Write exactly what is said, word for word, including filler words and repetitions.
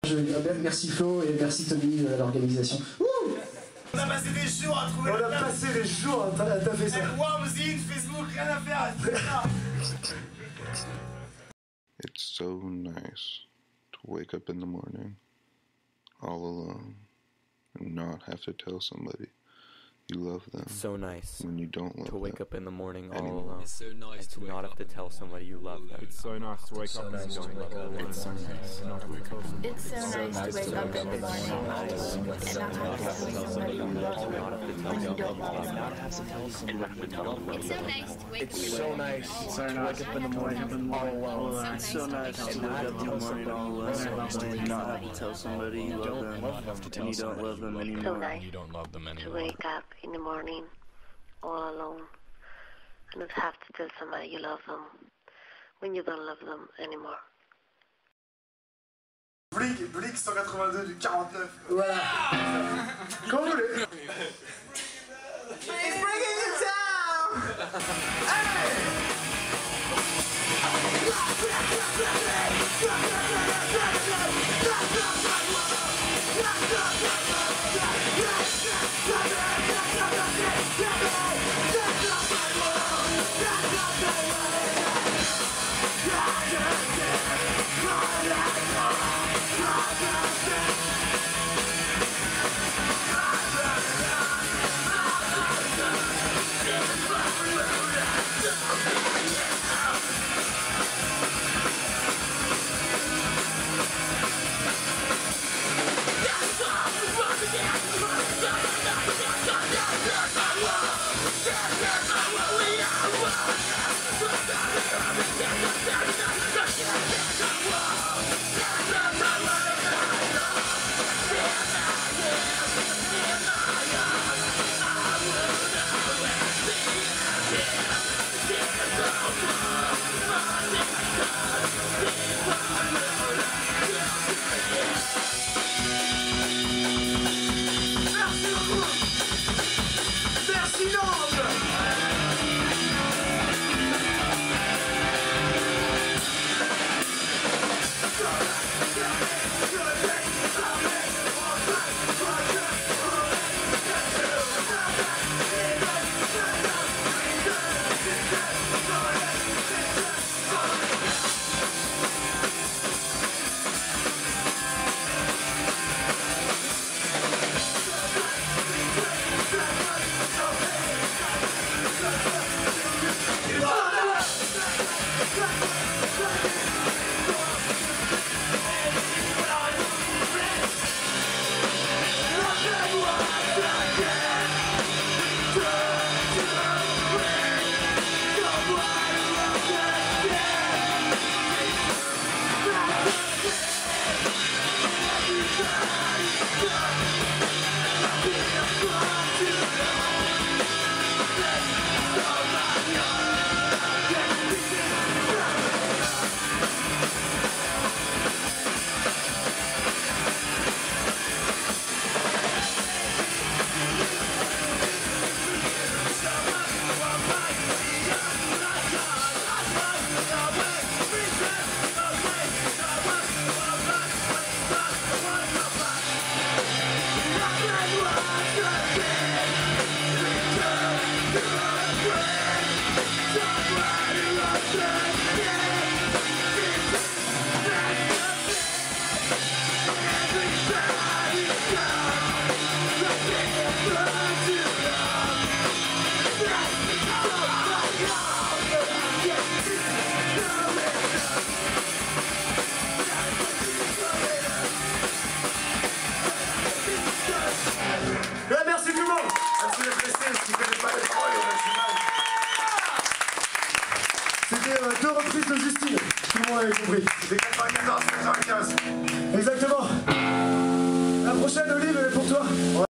Merci Flo et merci Tommy de l'organisation. On a passé des jours à trouver. On a passé des jours à taper ça. Wamzine, Facebook, rien à faire. C'est ça. It's so nice to wake up in the morning all alone and not have to tell somebody you love them. It's so nice when you don't love to wake them up in the morning all anymore. alone. It's so nice and to to wake not up have to in the tell somebody you love them. It's so nice to wake up in the morning. It's so nice to wake up in the morning. It's so nice to wake up in the morning and not have to tell somebody you love them when you don't love them. It's so nice to wake up. It's so nice to wake up in the morning all alone. It's so nice to wake up in the morning all alone and not have to tell somebody you love them and you don't love them anymore. So nice You don't love them to anymore. wake up in the morning all alone and not have to tell somebody you love them when you don't love them anymore. Blink, Blink cent quatre-vingt-deux du quarante-neuf. Voilà. Quand vous voulez. It's breaking you down. Merci tout le monde. Merci d'être resté, si tu connais pas les paroles, on a du mal. C'était euh, deux reprises de Justine, tout le monde avait compris. C'était quatre-vingt-quatorze quatre-vingt-quinze. Exactement. La prochaine, Olive, elle est pour toi.